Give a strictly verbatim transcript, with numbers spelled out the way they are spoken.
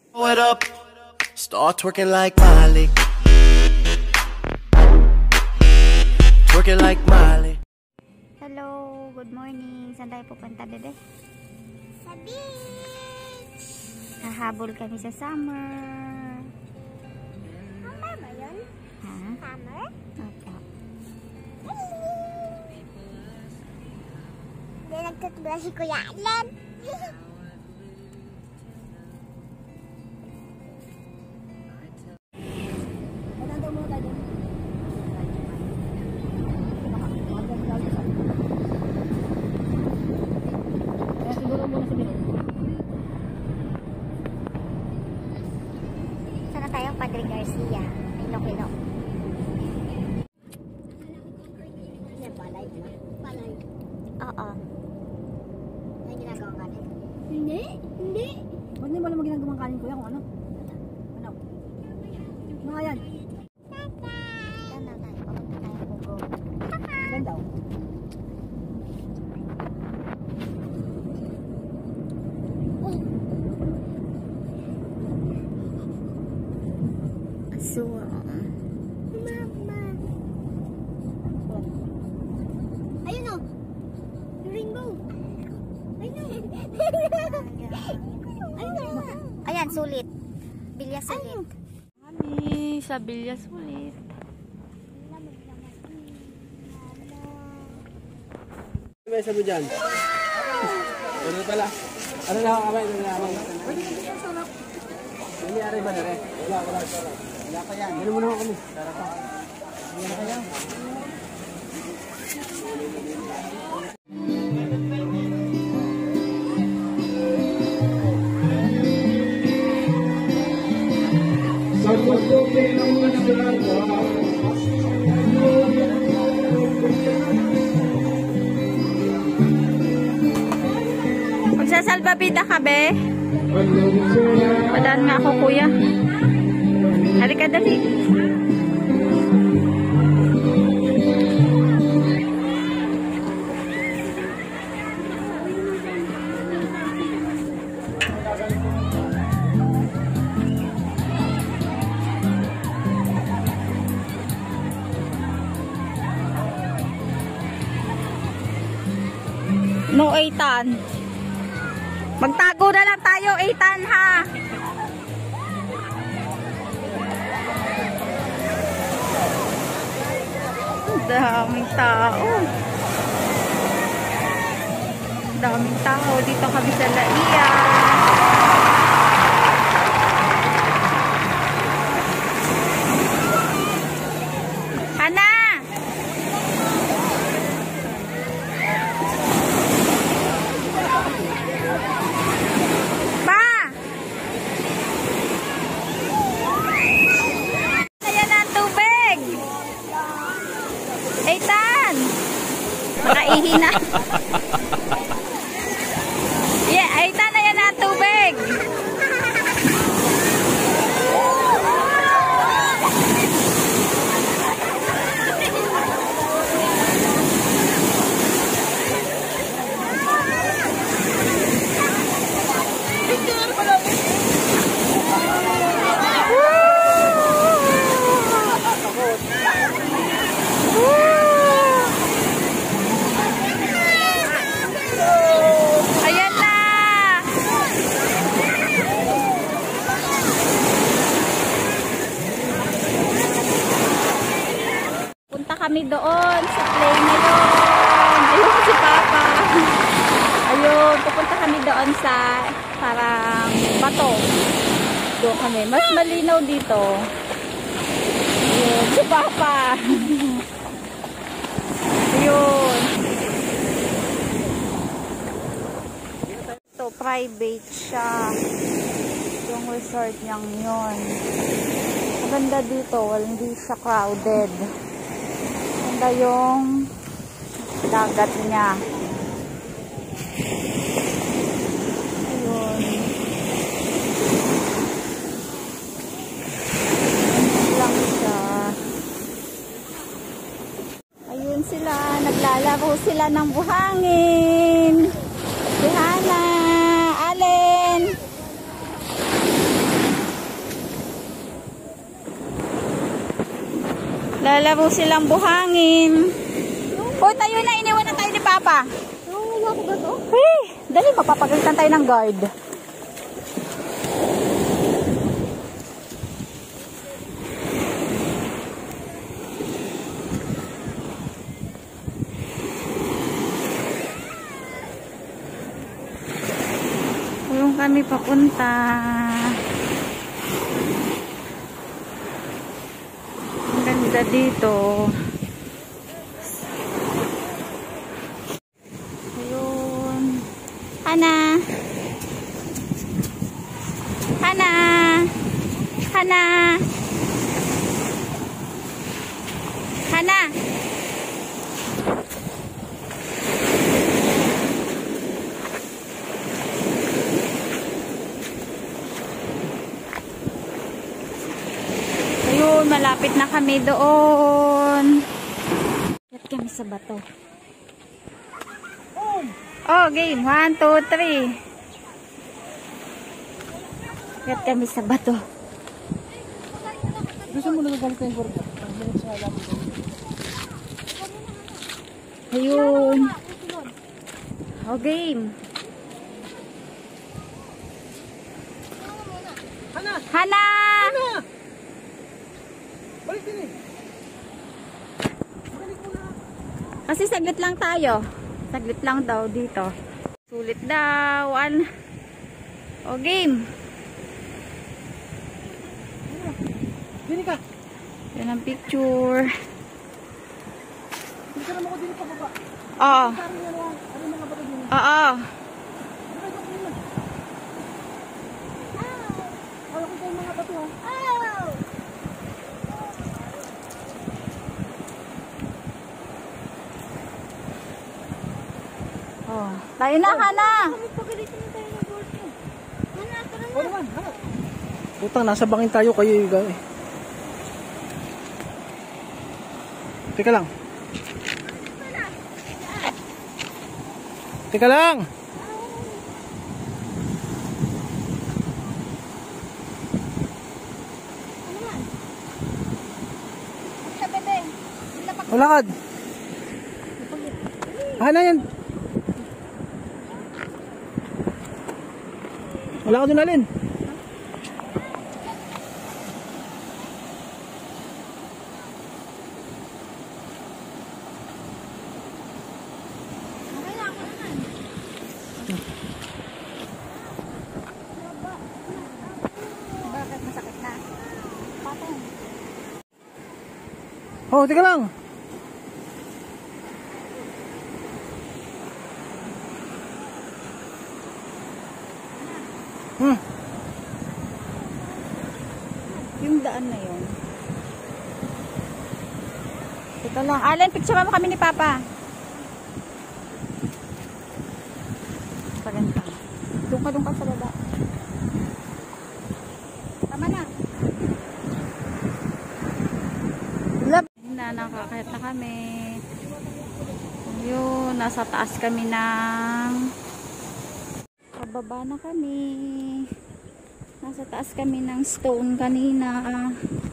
Throw it up, start twerking like Miley. Twerking like Miley. Hello, good morning. Saan tayo pupunta, bebe? Sa beach. Hahabol kami sa summer. Summer ba yun? Ha? Summer? Opo. Hindi nagtutubla si Kuya Alan. Sana tayo, Padre Garcia. Ilo-kilo. Yan, palay. Palay. Oo. May ginagawa ka rin? Hindi, hindi. Huwag niyo mo naman ginagawang kanin, kuya, kung ano. Ano? Ano nga yan? Saan na tayo? Papunta tayo Pugo. Ganda o. Aswang. Mama. Ayun o. Rainbow. Ayun o. Ayun o. Ayan, sulit. Bilya sulit. Kami sa Bilyas ulit. Ano ba sabi dyan? Ano pala? Ano na ako kamay? Ano na ako? Nangyari ba na rin? Wala, wala. Wala pa yan. Gano'n mo naman kami. Tara pa. Wala pa yan. Sa pagkupi ng masyaraga Magsasalbabida ka, be? Padaan nga ako, kuya. Halika, dali. No, Eitan. Magtago na lang tayo, Eitan, ha? Daming tao. Daming tao. Dito kami sa Laia. Hana! Pa! Ayan ang tubig! Eitan! Nakaihi na. Yeah, Eitan na yan ang tubig. Ayan na. Punta kami doon sa play na yun. Ayun si Papa. Ayun, pupunta kami doon sa parang bato. Doon kami. Mas malinaw dito. Ayun, si Papa. Ayun. Ito, private siya. Yung resort niyang yun. Maganda dito. Hindi siya crowded. Maganda yung dagat niya. Ayun. Ayun lang siya. Ayun sila. Naglalaro sila ng buhangin. Si Hana. Allen. Naglalaro silang buhangin. Hoy, tayo na. Iniwan na tayo ni Papa. Nakuha ko ba to? Hey, dali, papapagalitan tayo ng guard. Tulong kami papunta. Ang ganda dito. Ayun. Hana. Hana. Hana. Hana. Ayun, malapit na kami doon. At kami sa bato. Oh, game. One, two, three. At kami sa bato. Gusto mo na nagalit yung gordo? Ayun. Oh, game. Hana! Hana! Hana! Balik din eh. Kasi saglit lang tayo. Saglit lang daw dito. Sulit daw. One. O, game. Dini ka. Yan ang picture. Hindi ka naman ko dini pa baba. Oo. Ano yung ano mga bato dini? Oo. Hawak ko kayo mga bato ha. Oh. Tayo na, Hana. Pagalitan na tayo ng board ko. Hana, tara na. O naman, hana. Putang, nasa bangin tayo kayo yung gawin. Teka lang. Teka lang. Malakad. Hana yan. Malakad yun alin. Bakit masakit na? Patong. Oh, teka lang. Hmm. Yung daan na yun. Ito lang. Alan, picture mo kami ni Papa. Paganda. Doon ka, doon ka sa baba. Tama na. Lab. Na, nakakahit na kami. Yun, nasa taas kami ng... Pababa na kami. Nasa taas kami ng stone kanina.